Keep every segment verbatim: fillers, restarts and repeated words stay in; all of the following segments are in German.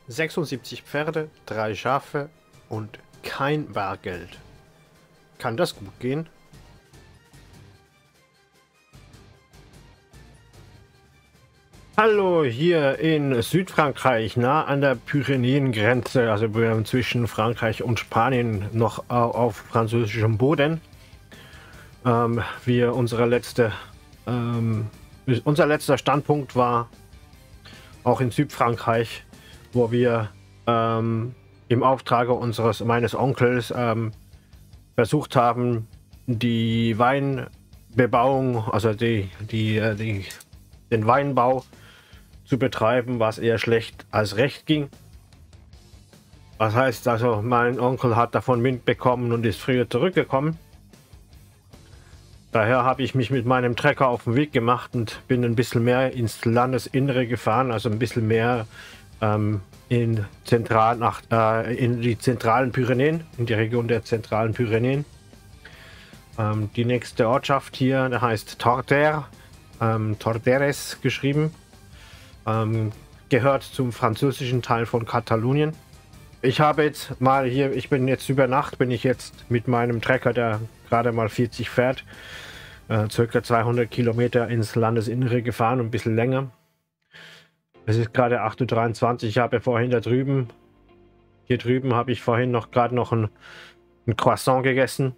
sechsundsiebzig Pferde, drei Schafe und kein Bargeld. Kann das gut gehen? Hallo, hier in Südfrankreich, nah an der Pyrenäengrenze, also zwischen Frankreich und Spanien, noch auf französischem Boden. Ähm, wir unsere letzte, ähm, unser letzter Standpunkt war auch in Südfrankreich, wo wir ähm, im Auftrage unseres meines Onkels ähm, versucht haben, die Weinbebauung, also die, die, die, den Weinbau zu betreiben, was eher schlecht als recht ging. Das heißt also, mein Onkel hat davon Wind bekommen und ist früher zurückgekommen. Daher habe ich mich mit meinem Trecker auf den Weg gemacht und bin ein bisschen mehr ins Landesinnere gefahren, also ein bisschen mehr ähm, in, zentral nach, äh, in die zentralen Pyrenäen, in die Region der zentralen Pyrenäen. Ähm, die nächste Ortschaft hier, der heißt Tordera, ähm, Torderes geschrieben, ähm, gehört zum französischen Teil von Katalonien. Ich habe jetzt mal hier, ich bin jetzt über Nacht, bin ich jetzt mit meinem Trecker, der gerade mal vierzig fährt, äh, circa zweihundert Kilometer ins Landesinnere gefahren, ein bisschen länger. Es ist gerade acht Uhr dreiundzwanzig. Ich habe vorhin da drüben, hier drüben habe ich vorhin noch gerade noch ein, ein Croissant gegessen.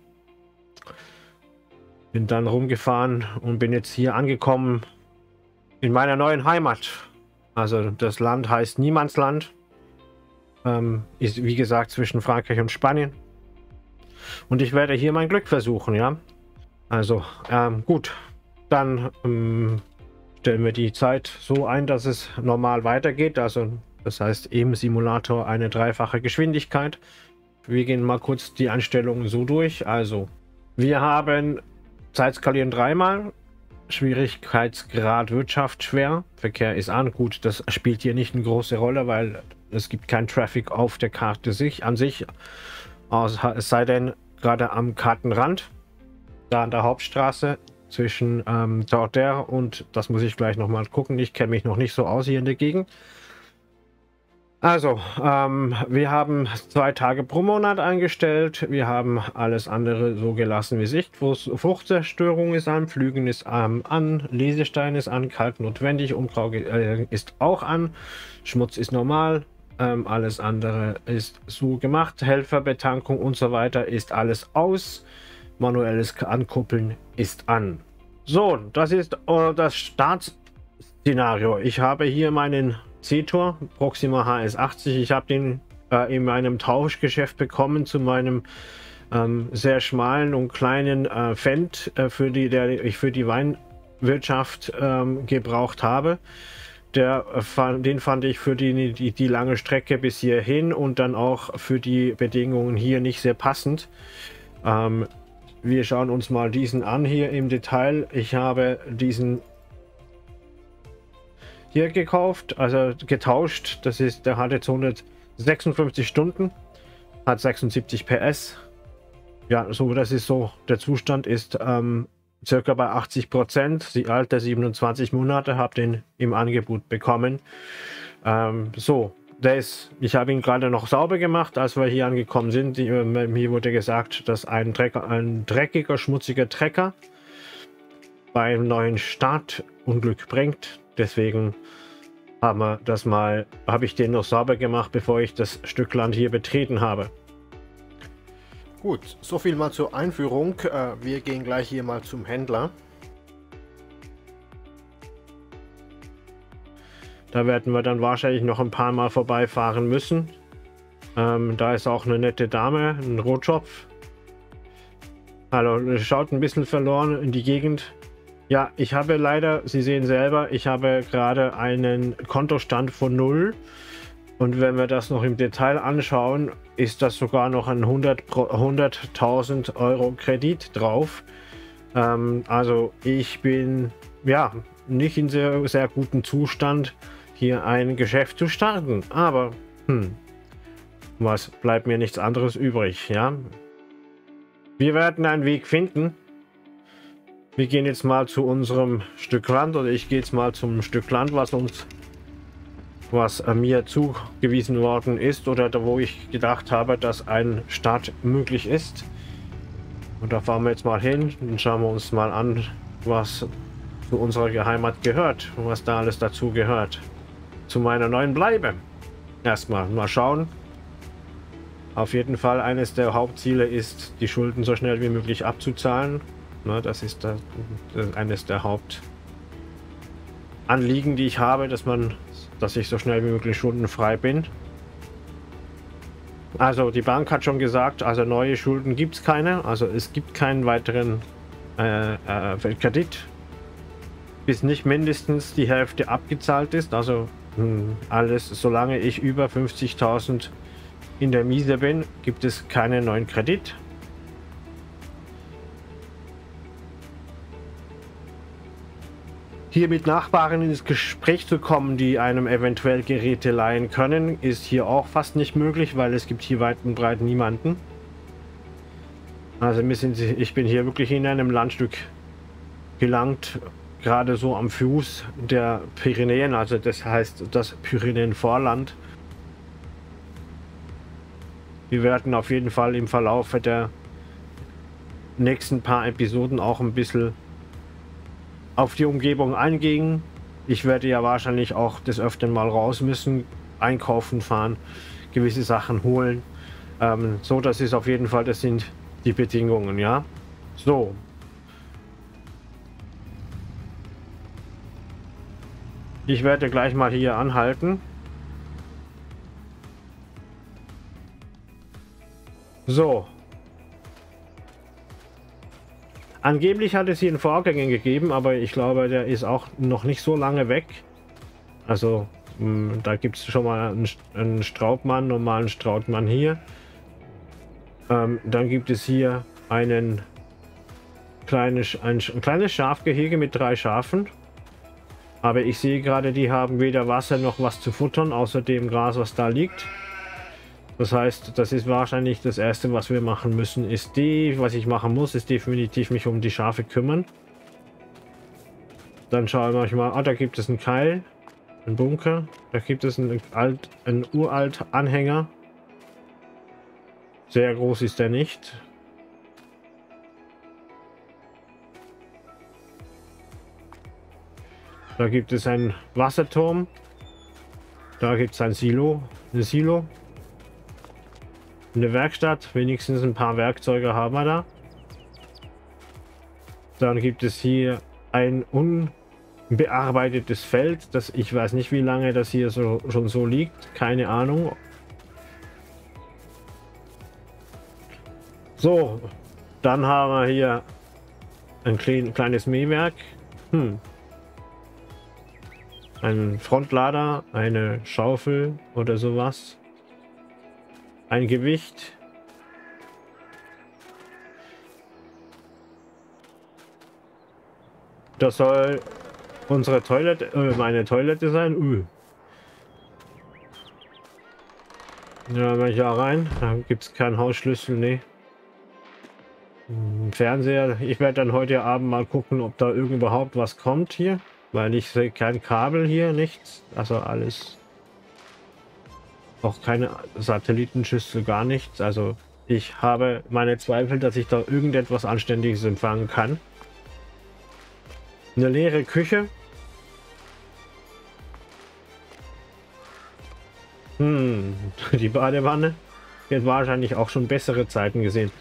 Bin dann rumgefahren und bin jetzt hier angekommen in meiner neuen Heimat. Also das Land heißt Niemandsland. Ähm, ist wie gesagt zwischen Frankreich und Spanien. Und ich werde hier mein Glück versuchen, ja. Also, ähm, gut. Dann ähm, stellen wir die Zeit so ein, dass es normal weitergeht. Also, das heißt im Simulator eine dreifache Geschwindigkeit. Wir gehen mal kurz die Einstellungen so durch. Also, wir haben Zeitskalieren dreimal. Schwierigkeitsgrad Wirtschaft schwer. Verkehr ist an. Gut, das spielt hier nicht eine große Rolle, weil es gibt kein Traffic auf der Karte sich, an sich. Es sei denn, gerade am Kartenrand, da an der Hauptstraße zwischen ähm, Tordera und, das muss ich gleich nochmal gucken, ich kenne mich noch nicht so aus hier in der Gegend. Also, ähm, wir haben zwei Tage pro Monat eingestellt, wir haben alles andere so gelassen wie Sicht. Fruchtzerstörung ist an, Pflügen ist ähm, an, Lesestein ist an, Kalk notwendig, Umgrau äh, ist auch an, Schmutz ist normal. Ähm, alles andere ist so gemacht. Helferbetankung und so weiter ist alles aus. Manuelles Ankuppeln ist an. So, das ist äh, das Startszenario. Ich habe hier meinen C-Tor, Proxima H S achtzig. Ich habe den äh, in meinem Tauschgeschäft bekommen zu meinem ähm, sehr schmalen und kleinen äh, Fendt, äh, für die der ich für die Weinwirtschaft ähm, gebraucht habe. Der, den fand ich für die, die, die lange Strecke bis hierhin und dann auch für die Bedingungen hier nicht sehr passend. Ähm, wir schauen uns mal diesen an hier im Detail. Ich habe diesen hier gekauft, also getauscht. Das ist, der hat jetzt hundertsechsundfünfzig Stunden, hat sechsundsiebzig P S. Ja, so, das ist so, der Zustand ist ähm, circa bei achtzig Prozent, die alte siebenundzwanzig Monate, habe den im Angebot bekommen. Ähm, so, der ist, ich habe ihn gerade noch sauber gemacht, als wir hier angekommen sind. Die, äh, mir wurde gesagt, dass ein, Trecker, ein dreckiger, schmutziger Trecker beim neuen Start Unglück bringt. Deswegen haben wir das mal, habe ich den noch sauber gemacht, bevor ich das Stück Land hier betreten habe. Gut, so viel mal zur Einführung. Wir gehen gleich hier mal zum Händler. Da werden wir dann wahrscheinlich noch ein paar Mal vorbeifahren müssen. Ähm, da ist auch eine nette Dame, ein Rotschopf. Hallo, schaut ein bisschen verloren in die Gegend. Ja, ich habe leider, Sie sehen selber, ich habe gerade einen Kontostand von null. Und wenn wir das noch im Detail anschauen, ist das sogar noch ein hunderttausend Euro Kredit drauf. Ähm, also ich bin ja nicht in sehr, sehr gutem Zustand, hier ein Geschäft zu starten. Aber hm, was bleibt mir nichts anderes übrig, ja? Wir werden einen Weg finden. Wir gehen jetzt mal zu unserem Stück Land, oder ich gehe jetzt mal zum Stück Land, was uns was äh, mir zugewiesen worden ist oder da, wo ich gedacht habe, dass ein Start möglich ist. Und da fahren wir jetzt mal hin und schauen wir uns mal an, was zu unserer Heimat gehört und was da alles dazu gehört. Zu meiner neuen Bleibe. Erstmal mal schauen. Auf jeden Fall eines der Hauptziele ist, die Schulden so schnell wie möglich abzuzahlen. Ne, das ist das, das eines der Hauptanliegen, die ich habe, dass man, dass ich so schnell wie möglich schuldenfrei bin. Also die Bank hat schon gesagt, also neue Schulden gibt es keine. Also es gibt keinen weiteren äh, äh, Kredit, bis nicht mindestens die Hälfte abgezahlt ist. Also mh, alles, solange ich über fünfzigtausend in der Miese bin, gibt es keinen neuen Kredit. Hier mit Nachbarn ins Gespräch zu kommen, die einem eventuell Geräte leihen können, ist hier auch fast nicht möglich, weil es gibt hier weit und breit niemanden. Also wir sind, ich bin hier wirklich in einem Landstück gelangt, gerade so am Fuß der Pyrenäen, also das heißt das Pyrenäenvorland. Wir werden auf jeden Fall im Verlauf der nächsten paar Episoden auch ein bisschen auf die Umgebung eingehen. Ich werde ja wahrscheinlich auch des Öfteren mal raus müssen, einkaufen fahren, gewisse Sachen holen. Ähm, so, das ist auf jeden Fall, das sind die Bedingungen, ja. So. Ich werde gleich mal hier anhalten. So. Angeblich hat es hier einen Vorgänger gegeben, aber ich glaube, der ist auch noch nicht so lange weg. Also, mh, da gibt es schon mal einen, einen Straubmann, normalen Straubmann hier. Ähm, dann gibt es hier einen kleine, ein, ein kleines Schafgehege mit drei Schafen. Aber ich sehe gerade, die haben weder Wasser noch was zu futtern, außer dem Gras, was da liegt. Das heißt, das ist wahrscheinlich das Erste, was wir machen müssen, ist die, was ich machen muss, ist definitiv mich um die Schafe kümmern. Dann schauen wir mal, ah, da gibt es einen Keil, einen Bunker, da gibt es einen, alt, einen uralt Anhänger. Sehr groß ist der nicht. Da gibt es einen Wasserturm. Da gibt es ein Silo, ein Silo. Eine Werkstatt, wenigstens ein paar Werkzeuge haben wir da. Dann gibt es hier ein unbearbeitetes Feld, das ich weiß nicht, wie lange das hier so schon so liegt, keine Ahnung. So, dann haben wir hier ein klein, kleines Mähwerk, hm. Ein Frontlader, eine Schaufel oder sowas. Ein Gewicht. Das soll unsere Toilette, äh, meine Toilette sein. Uh. Ja, wenn ich da rein, da gibt es keinen Hausschlüssel, nee. Fernseher. Ich werde dann heute Abend mal gucken, ob da irgend überhaupt was kommt hier, weil ich sehe kein Kabel hier, nichts. Also alles. Auch keine Satellitenschüssel, gar nichts. Also ich habe meine Zweifel, dass ich da irgendetwas Anständiges empfangen kann. Eine leere Küche. Hm, die Badewanne. Die hat wahrscheinlich auch schon bessere Zeiten gesehen.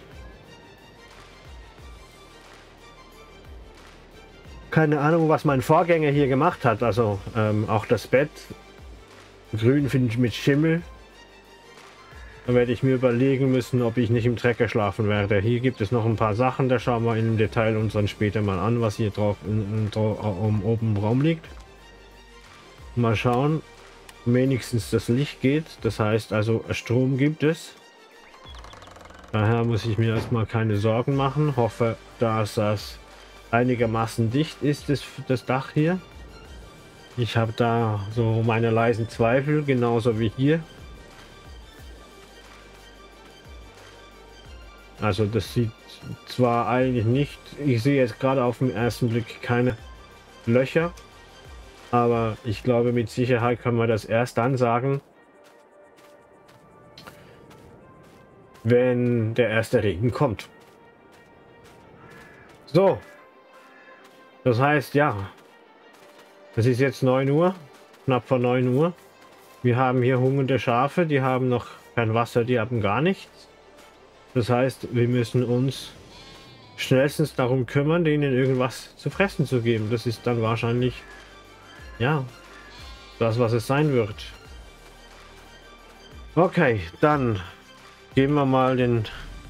Keine Ahnung, was mein Vorgänger hier gemacht hat. Also ähm, auch das Bett. Grün finde ich mit Schimmel. Da werde ich mir überlegen müssen, ob ich nicht im Trecker schlafen werde. Hier gibt es noch ein paar Sachen, da schauen wir im Detail uns dann später mal an, was hier drauf in, in, um, oben im Raum liegt. Mal schauen. Wenigstens das Licht geht. Das heißt also, Strom gibt es. Daher muss ich mir erstmal keine Sorgen machen. Hoffe, dass das einigermaßen dicht ist, das, das Dach hier. Ich habe da so meine leisen Zweifel, genauso wie hier. Also das sieht zwar eigentlich nicht, ich sehe jetzt gerade auf den ersten Blick keine Löcher. Aber ich glaube, mit Sicherheit kann man das erst dann sagen, wenn der erste Regen kommt. So, das heißt, ja, es ist jetzt neun Uhr, knapp vor neun Uhr. Wir haben hier hungernde Schafe, die haben noch kein Wasser, die haben gar nichts. Das heißt, wir müssen uns schnellstens darum kümmern, denen irgendwas zu fressen zu geben. Das ist dann wahrscheinlich, ja, das, was es sein wird. Okay, dann gehen wir mal den...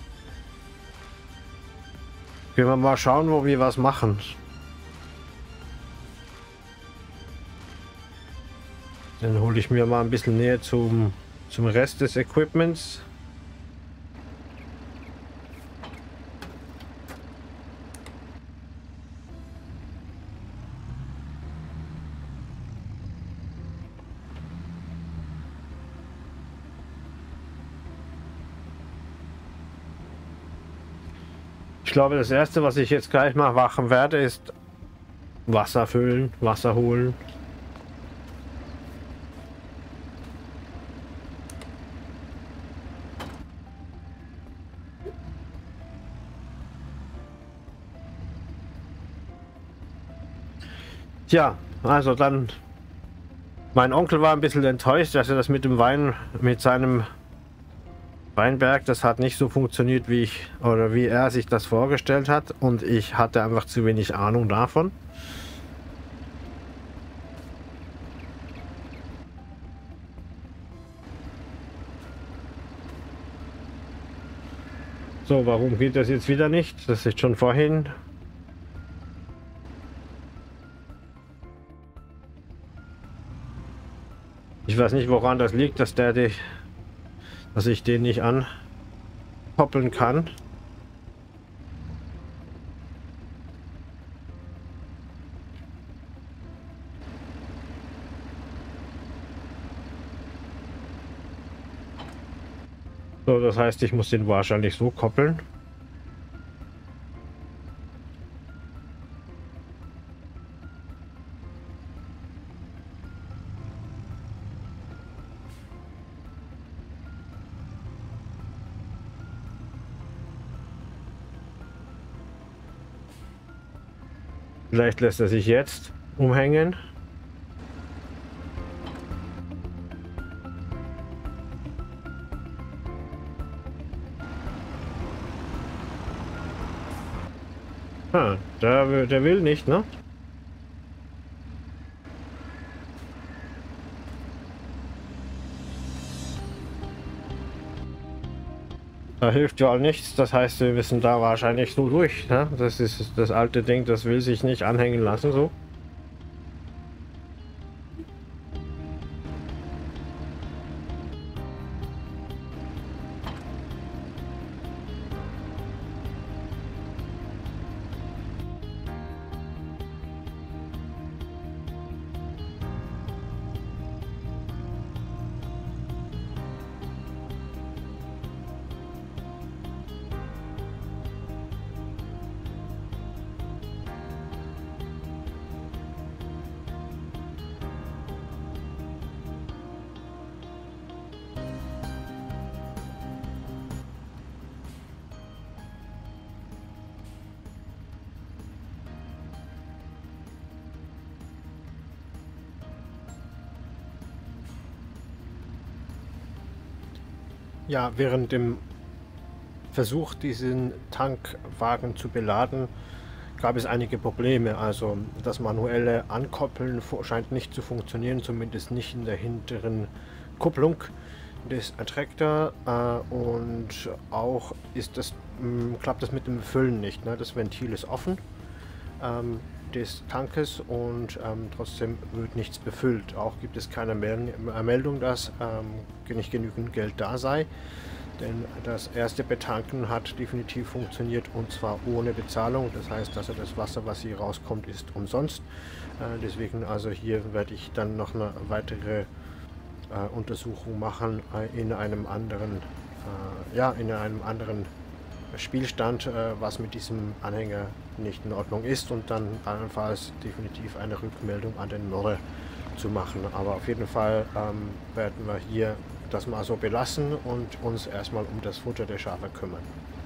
Gehen wir mal schauen, wo wir was machen. Dann hole ich mir mal ein bisschen näher zum, zum Rest des Equipments. Ich glaube, das erste, was ich jetzt gleich mal machen werde, ist Wasser füllen, Wasser holen. Tja, also dann, mein Onkel war ein bisschen enttäuscht, dass er das mit dem Wein, mit seinem Weinberg, das hat nicht so funktioniert, wie ich oder wie er sich das vorgestellt hat, und ich hatte einfach zu wenig Ahnung davon. So, warum geht das jetzt wieder nicht? Das ist schon vorhin. Ich weiß nicht, woran das liegt, dass der die, dass ich den nicht ankoppeln kann. So, das heißt, ich muss den wahrscheinlich so koppeln. Vielleicht lässt er sich jetzt umhängen. Ah, der, der will nicht, ne? Da hilft ja auch nichts. Das heißt, wir müssen da wahrscheinlich so durch, ne? Das ist das alte Ding, das will sich nicht anhängen lassen, so. Ja, während dem Versuch, diesen Tankwagen zu beladen, gab es einige Probleme. Also das manuelle Ankoppeln scheint nicht zu funktionieren, zumindest nicht in der hinteren Kupplung des Attraktor. Äh, und auch ist das, mh, klappt das mit dem Befüllen nicht. Ne? Das Ventil ist offen ähm, des Tankes und ähm, trotzdem wird nichts befüllt. Auch gibt es keine Meldung, dass ähm, nicht genügend Geld da sei. Denn das erste Betanken hat definitiv funktioniert, und zwar ohne Bezahlung. Das heißt, also das Wasser, was hier rauskommt, ist umsonst. Äh, deswegen also hier werde ich dann noch eine weitere äh, Untersuchung machen äh, in einem anderen, äh, ja, in einem anderen Spielstand, äh, was mit diesem Anhänger nicht in Ordnung ist und dann allenfalls definitiv eine Rückmeldung an den Mörder zu machen. Aber auf jeden Fall ähm, werden wir hier das mal so belassen und uns erstmal um das Futter der Schafe kümmern.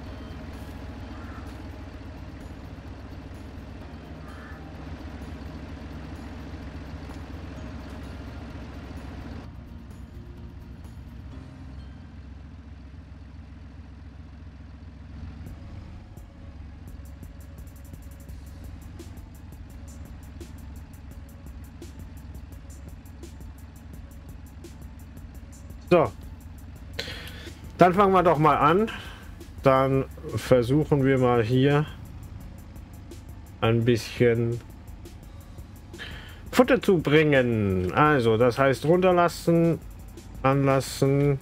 So, dann fangen wir doch mal an. Dann versuchen wir mal hier ein bisschen Futter zu bringen. Also, das heißt runterlassen, anlassen.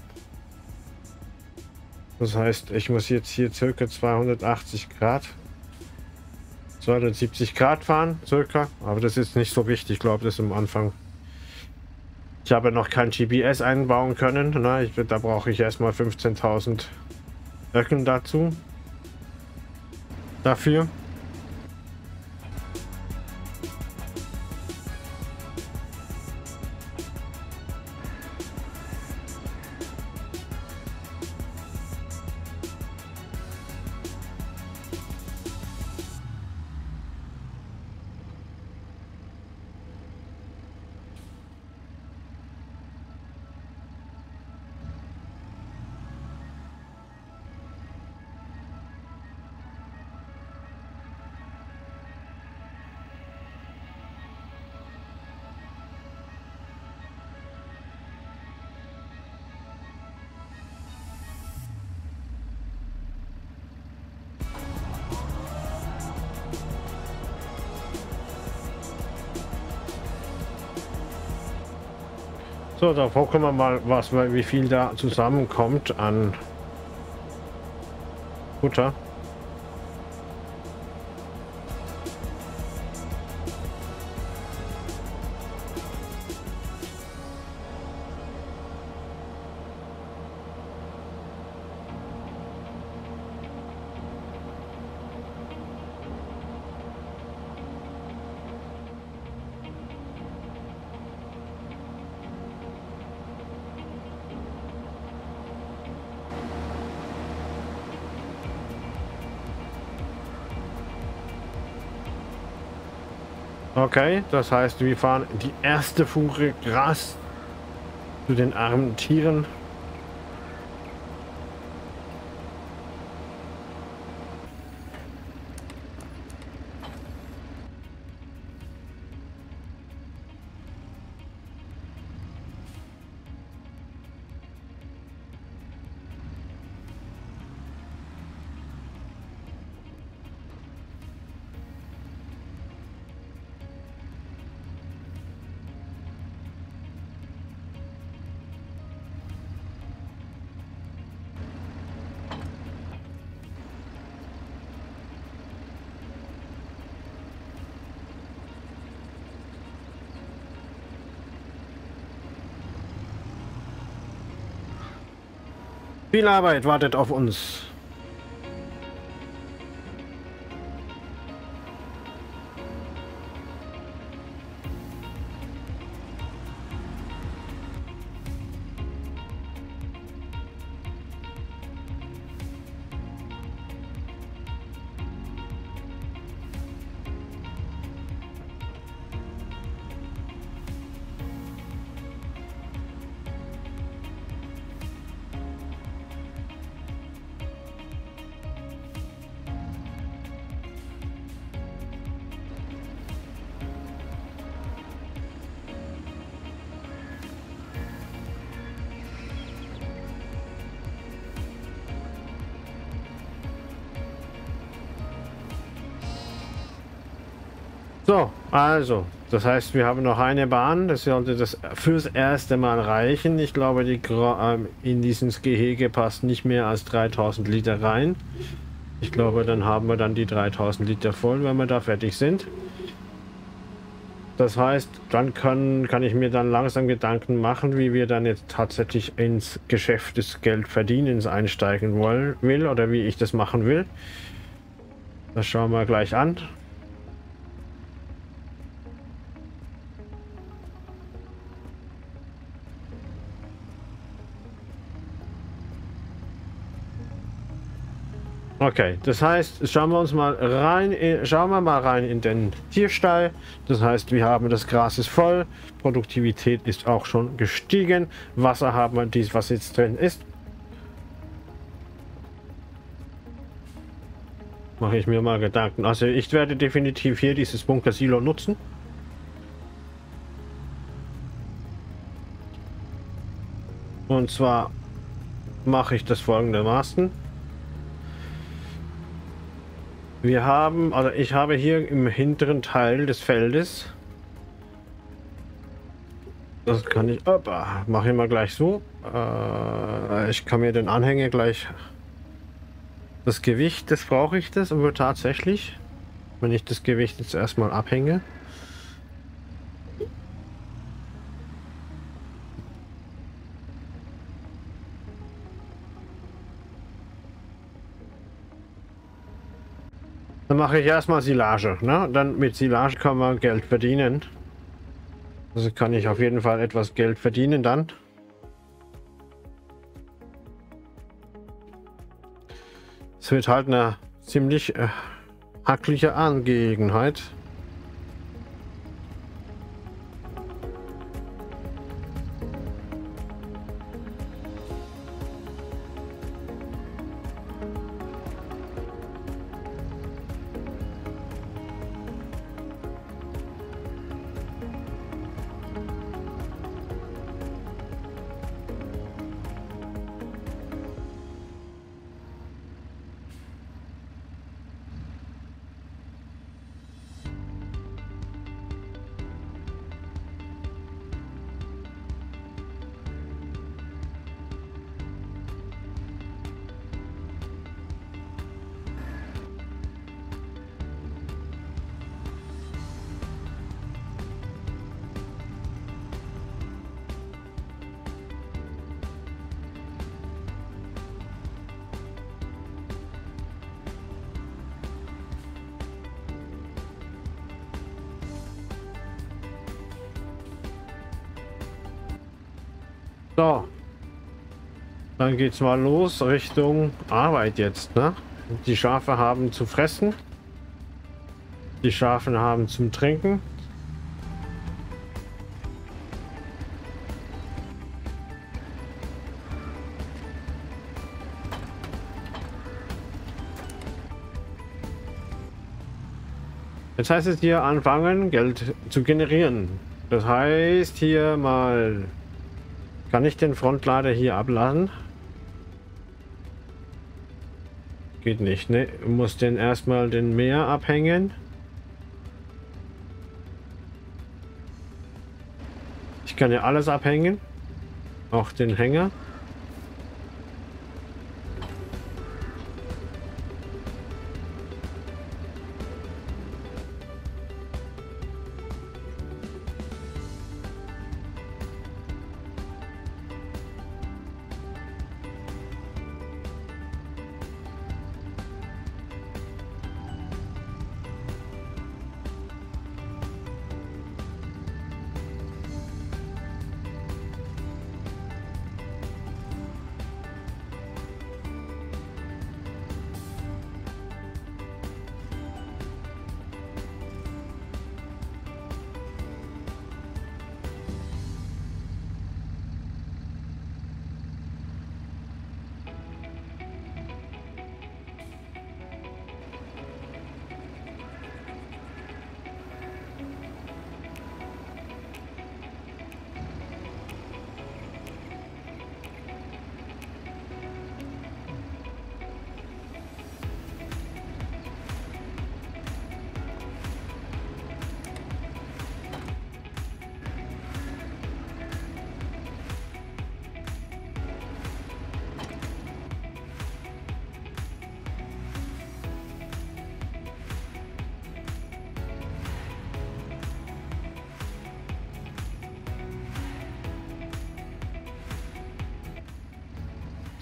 Das heißt, ich muss jetzt hier circa zweihundertachtzig Grad, zweihundertsiebzig Grad fahren, circa. Aber das ist nicht so wichtig, ich glaube, das ist am Anfang. Ich habe noch kein G P S einbauen können. Na, ich, da brauche ich erstmal fünfzehntausend Öcken dazu. Dafür. So, da gucken wir mal, was, wie viel da zusammenkommt an Futter. Okay, das heißt, wir fahren die erste Fuhre Gras zu den armen Tieren. Viel Arbeit wartet auf uns. So, also, das heißt, wir haben noch eine Bahn. Das sollte das fürs erste Mal reichen. Ich glaube, die ähm, in dieses Gehege passt nicht mehr als dreitausend Liter rein. Ich glaube, dann haben wir dann die dreitausend Liter voll, wenn wir da fertig sind. Das heißt, dann kann, kann ich mir dann langsam Gedanken machen, wie wir dann jetzt tatsächlich ins Geschäft des Geldverdienens einsteigen wollen, will oder wie ich das machen will. Das schauen wir gleich an. Okay, das heißt, schauen wir uns mal rein, in, schauen wir mal rein in den Tierstall. Das heißt, wir haben das Gras ist voll, Produktivität ist auch schon gestiegen, Wasser haben wir, dies was jetzt drin ist. Mache ich mir mal Gedanken. Also ich werde definitiv hier dieses Bunker-Silo nutzen. Und zwar mache ich das folgendermaßen. Wir haben, also ich habe hier im hinteren Teil des Feldes, das kann ich, opa, mache ich mal gleich so, äh, ich kann mir den Anhänger gleich, das Gewicht, das brauche ich das, aber tatsächlich, wenn ich das Gewicht jetzt erstmal abhänge. Dann mache ich erstmal Silage, ne? Dann mit Silage kann man Geld verdienen. Also kann ich auf jeden Fall etwas Geld verdienen dann. Es wird halt eine ziemlich äh, hackliche Angelegenheit. So, dann geht's mal los Richtung Arbeit jetzt, ne? Die Schafe haben zu fressen, die Schafe haben zum Trinken. Jetzt heißt es hier anfangen, Geld zu generieren. Das heißt hier mal, kann ich den Frontlader hier abladen? Geht nicht, ne? Ich muss den erstmal den Meer abhängen. Ich kann ja alles abhängen, auch den Hänger.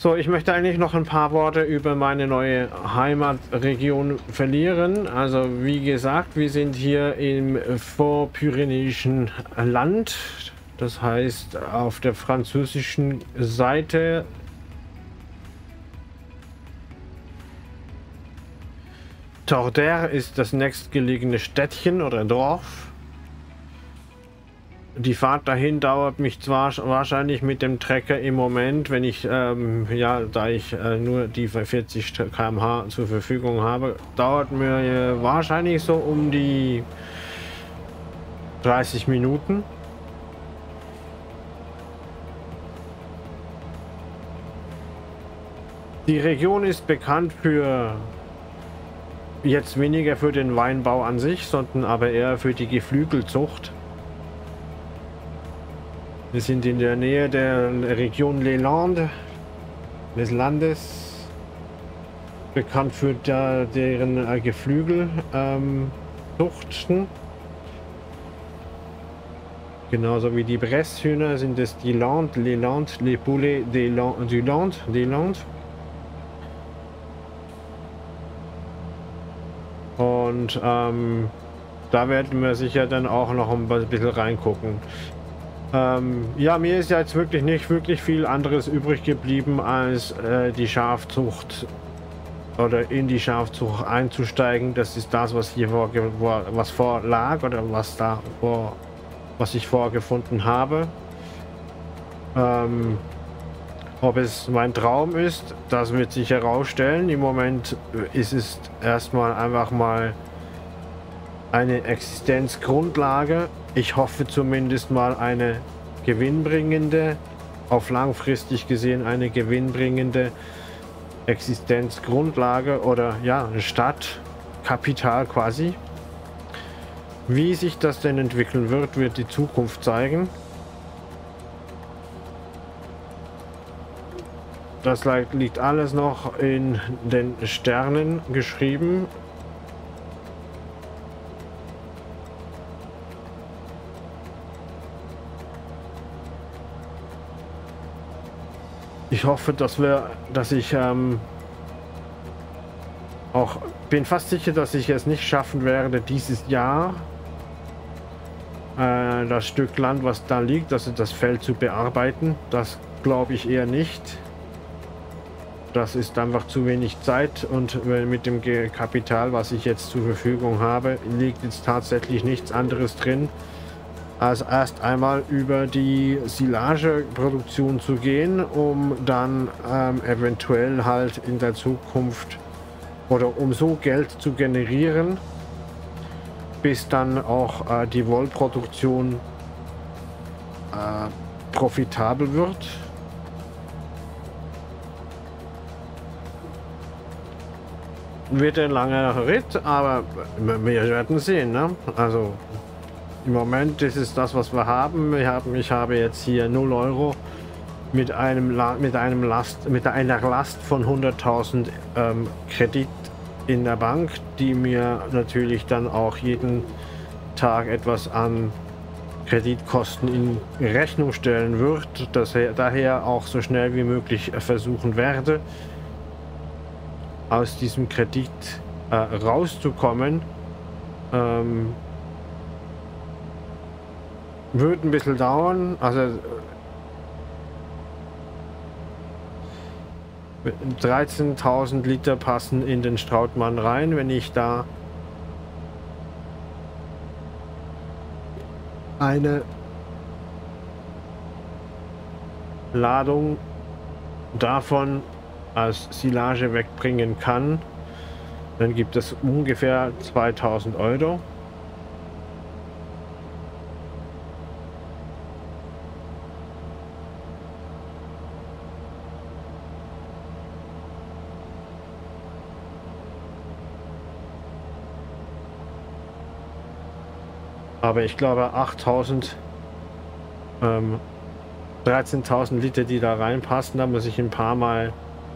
So, ich möchte eigentlich noch ein paar Worte über meine neue Heimatregion verlieren. Also wie gesagt, wir sind hier im vorpyrenäischen Land. Das heißt, auf der französischen Seite Tordera ist das nächstgelegene Städtchen oder Dorf. Die Fahrt dahin dauert mich zwar wahrscheinlich mit dem Trecker im Moment, wenn ich, ähm, ja, da ich äh, nur die vierzig Kilometer pro Stunde zur Verfügung habe, dauert mir äh, wahrscheinlich so um die dreißig Minuten. Die Region ist bekannt für, jetzt weniger für den Weinbau an sich, sondern aber eher für die Geflügelzucht. Wir sind in der Nähe der Region Les Landes, des Landes, bekannt für der, deren äh, Geflügelzuchten. Ähm, Genauso wie die Bresshühner sind es die Landes, les Landes, les Poulets des Landes, du Land, des Landes. Und ähm, da werden wir sicher dann auch noch ein bisschen reingucken. Ähm, ja, mir ist ja jetzt wirklich nicht wirklich viel anderes übrig geblieben, als äh, die Schafzucht oder in die Schafzucht einzusteigen. Das ist das, was hier vor, was vorlag oder was da vor, was ich vorgefunden habe. Ähm, ob es mein Traum ist, das wird sich herausstellen. Im Moment ist es erstmal einfach mal eine Existenzgrundlage. Ich hoffe zumindest mal eine gewinnbringende, auf langfristig gesehen eine gewinnbringende Existenzgrundlage oder ja, Stadtkapital quasi. Wie sich das denn entwickeln wird, wird die Zukunft zeigen. Das liegt alles noch in den Sternen geschrieben. Ich hoffe, dass wir, dass ich ähm, auch bin fast sicher, dass ich es nicht schaffen werde, dieses Jahr äh, das Stück Land, was da liegt, also das Feld zu bearbeiten. Das glaube ich eher nicht. Das ist einfach zu wenig Zeit und mit dem Kapital, was ich jetzt zur Verfügung habe, liegt jetzt tatsächlich nichts anderes drin, als erst einmal über die Silageproduktion zu gehen, um dann ähm, eventuell halt in der Zukunft oder um so Geld zu generieren, bis dann auch äh, die Wollproduktion äh, profitabel wird. Wird ein langer Ritt, aber wir werden sehen, ne? Also im Moment ist es das, was wir haben. Wir haben ich habe jetzt hier null Euro mit einem La mit einem Last mit einer Last von hunderttausend ähm, Kredit in der Bank, die mir natürlich dann auch jeden Tag etwas an Kreditkosten in Rechnung stellen wird, dass er daher auch so schnell wie möglich versuchen werde, aus diesem Kredit äh, rauszukommen. Ähm, wird ein bisschen dauern, also dreizehntausend Liter passen in den Strautmann rein. Wenn ich da eine Ladung davon als Silage wegbringen kann, dann gibt es ungefähr zweitausend Euro. Aber ich glaube achttausend, ähm, dreizehntausend Liter, die da reinpassen, da muss ich ein paar Mal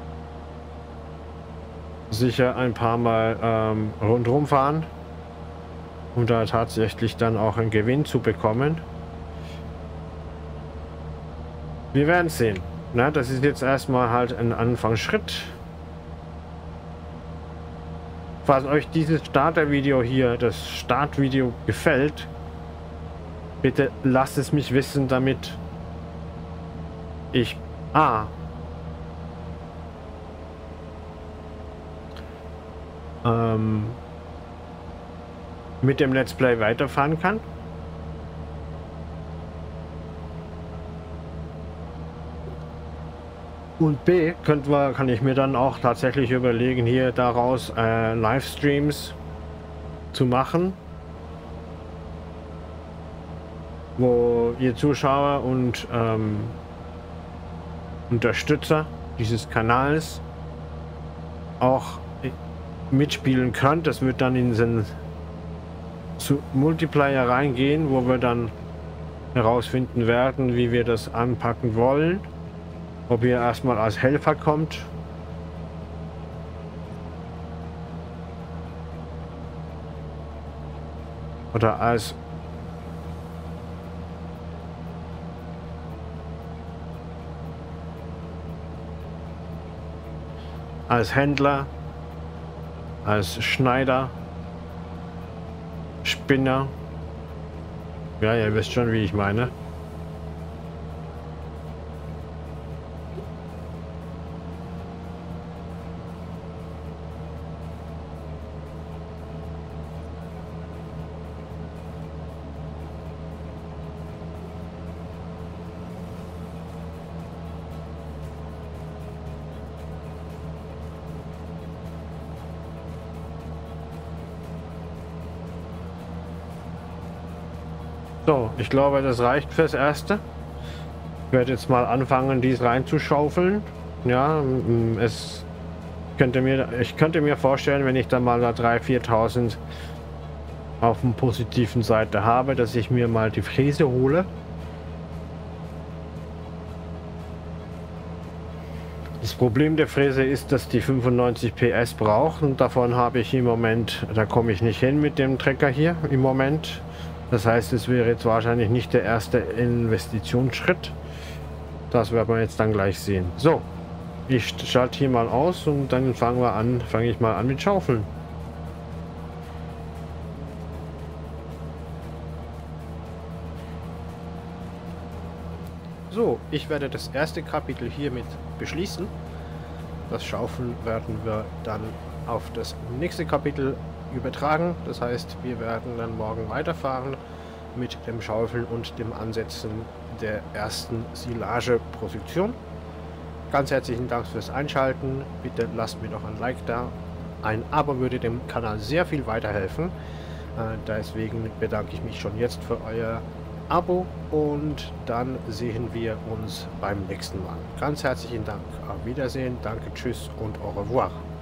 sicher ein paar Mal ähm, rundherum fahren, um da tatsächlich dann auch einen Gewinn zu bekommen. Wir werden sehen. Na, das ist jetzt erstmal halt ein Anfangsschritt. Falls euch dieses Starter-Video hier, das Startvideo gefällt, bitte lasst es mich wissen, damit ich A. Ähm, mit dem Let's Play weiterfahren kann. Und B, könnt wir, kann ich mir dann auch tatsächlich überlegen, hier daraus äh, Livestreams zu machen, wo ihr Zuschauer und ähm, Unterstützer dieses Kanals auch mitspielen könnt. Das wird dann in den zu Multiplayer reingehen, wo wir dann herausfinden werden, wie wir das anpacken wollen. Ob ihr erstmal als Helfer kommt. Oder als als Händler, als Schneider, Spinner. Ja, ihr wisst schon, wie ich meine. So, ich glaube, das reicht fürs Erste. Ich werde jetzt mal anfangen, dies reinzuschaufeln. Ja, es könnte mir, ich könnte mir vorstellen, wenn ich dann mal da dreitausend, viertausend auf der positiven Seite habe, dass ich mir mal die Fräse hole. Das Problem der Fräse ist, dass die fünfundneunzig P S braucht und davon habe ich im Moment, da komme ich nicht hin mit dem Trecker hier im Moment. Das heißt, es wäre jetzt wahrscheinlich nicht der erste Investitionsschritt. Das werden wir jetzt dann gleich sehen. So, ich schalte hier mal aus und dann fangen wir an, fange ich mal an mit Schaufeln. So, ich werde das erste Kapitel hiermit beschließen. Das Schaufeln werden wir dann auf das nächste Kapitel übertragen. Das heißt, wir werden dann morgen weiterfahren mit dem Schaufeln und dem Ansetzen der ersten Silageproduktion. Ganz herzlichen Dank fürs Einschalten. Bitte lasst mir doch ein Like da. Ein Abo würde dem Kanal sehr viel weiterhelfen. Äh, deswegen bedanke ich mich schon jetzt für euer Abo und dann sehen wir uns beim nächsten Mal. Ganz herzlichen Dank. Auf Wiedersehen, danke, tschüss und au revoir.